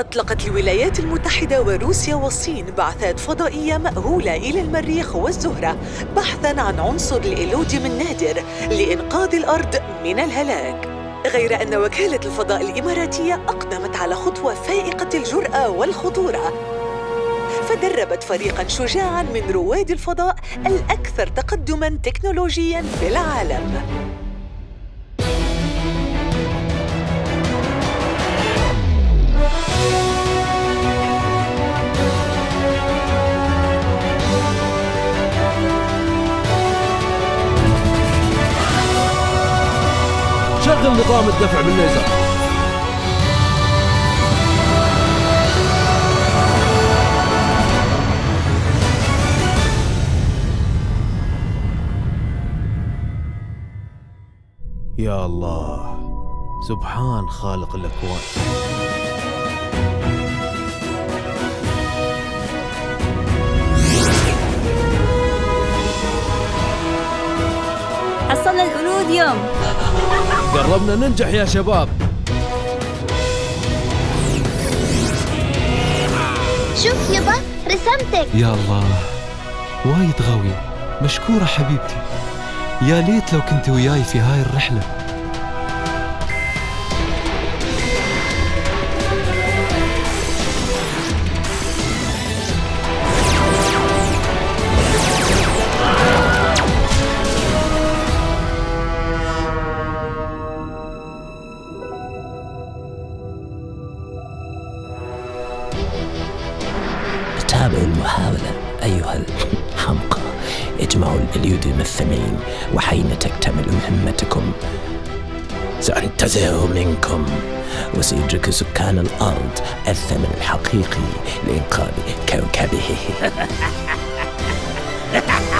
أطلقت الولايات المتحدة وروسيا والصين بعثات فضائية مأهولة إلى المريخ والزهرة بحثاً عن عنصر الإيلوديوم النادر لإنقاذ الأرض من الهلاك. غير أن وكالة الفضاء الإماراتية أقدمت على خطوة فائقة الجرأة والخطورة، فدربت فريقاً شجاعاً من رواد الفضاء الأكثر تقدماً تكنولوجياً في العالم. شغل نظام الدفع بالليزر. يا الله، سبحان خالق الأكوان. حصلنا الإيلوديوم. قربنا ننجح يا شباب. شوف يابا، رسمتك. يا الله، وايد غاوية. مشكورة حبيبتي. يا ليت لو كنت وياي في هاي الرحلة. تابعوا المحاولة أيها الحمقى. اجمعوا الإيلوديوم الثمين، وحين تكتمل مهمتكم سأنتزعه منكم، وسيدرك سكان الأرض الثمن الحقيقي لإنقاذ كوكبه.